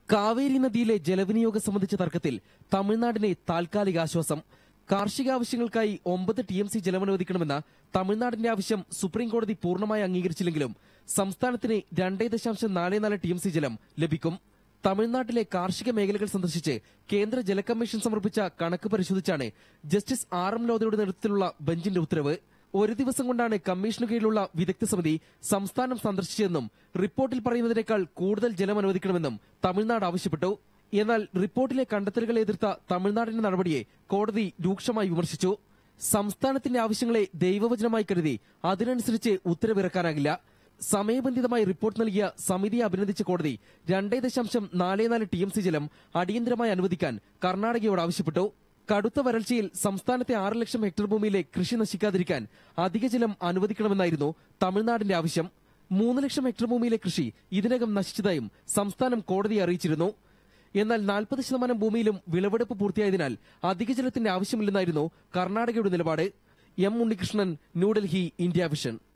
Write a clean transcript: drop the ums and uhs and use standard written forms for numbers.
കാവേരി നദിയിലെ ജലവിനിയോഗം സംബന്ധിച്ച തർക്കത്തിൽ തമിഴ്നാടിന് താൽക്കാലിക ആശ്വാസം. കാർഷികാവശ്യങ്ങൾക്കായി 9 TMC ജലമനുവദിക്കണമെന്ന തമിഴ്നാടിന്റെ ആവശ്യം സുപ്രീംകോടതി പൂർണ്ണമായി അംഗീകരിച്ചില്ലെങ്കിലും സംസ്ഥാനത്തിന് 2.44 TMC ജലം ലഭിക്കും. തമിഴ്നാട്ടിലെ കാർഷിക മേഖലകൾ സന്ദർശിച്ച് കേന്ദ്ര ജല കമ്മീഷൻ സമർപ്പിച്ച കണക്ക് പരിശോധിച്ചാണ് ജസ്റ്റിസ് RM ലോധയുടെ നേതൃത്വത്തിലുള്ള ബെഞ്ചിന്റെ ഉത്തരവ്. ഒരു ദിവസം കൊണ്ടാണ് കമ്മീഷനു കീഴിലുള്ള വിദഗ്ധ സമിതി സംസ്ഥാനം സന്ദർശിച്ചതെന്നും റിപ്പോർട്ടിൽ പറയുന്നതിനേക്കാൾ കൂടുതൽ ജലം അനുവദിക്കണമെന്നും തമിഴ്നാട് ആവശ്യപ്പെട്ടു. എന്നാൽ റിപ്പോർട്ടിലെ കണ്ടെത്തലുകളെ എതിർത്ത തമിഴ്നാടിന്റെ നടപടിയെ കോടതി രൂക്ഷമായി വിമർശിച്ചു. സംസ്ഥാനത്തിന്റെ ആവശ്യങ്ങളെ ദൈവവചനമായി കരുതി അതിനനുസരിച്ച് ഉത്തരവിറക്കാനാകില്ല. സമയബന്ധിതമായി റിപ്പോർട്ട് നൽകിയ സമിതിയെ അഭിനന്ദിച്ച കോടതി 2.44 TMC ജലം അടിയന്തരമായി അനുവദിക്കാൻ കർണാടകയോട് ആവശ്യപ്പെട്ടു. കടുത്ത വരൾച്ചയിൽ സംസ്ഥാനത്തെ 6 ലക്ഷം ഹെക്ടർ ഭൂമിയിലെ കൃഷി നശിക്കാതിരിക്കാൻ അധിക ജലം അനുവദിക്കണമെന്നായിരുന്നു തമിഴ്നാടിന്റെ ആവശ്യം. 3 ലക്ഷം ഹെക്ടർ ഭൂമിയിലെ കൃഷി ഇതിനകം നശിച്ചതായും സംസ്ഥാനം കോടതിയെ അറിയിച്ചിരുന്നു. എന്നാൽ 40% ഭൂമിയിലും വിളവെടുപ്പ് പൂർത്തിയായതിനാൽ അധിക ജലത്തിന്റെ ആവശ്യമില്ലെന്നായിരുന്നു കർണാടകയുടെ നിലപാട്. M. Unnikrishnan, New Delhi, India vision.